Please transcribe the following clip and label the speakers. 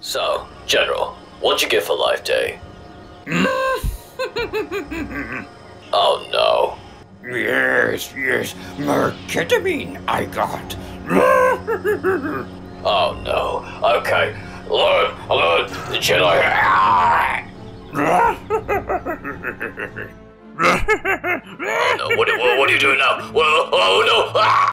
Speaker 1: So, General, what'd you get for Life Day? Oh no.
Speaker 2: Yes, more ketamine I got.
Speaker 1: Oh no. Okay. Alert, the Jedi. Oh no, what are you doing now? Oh no! Ah!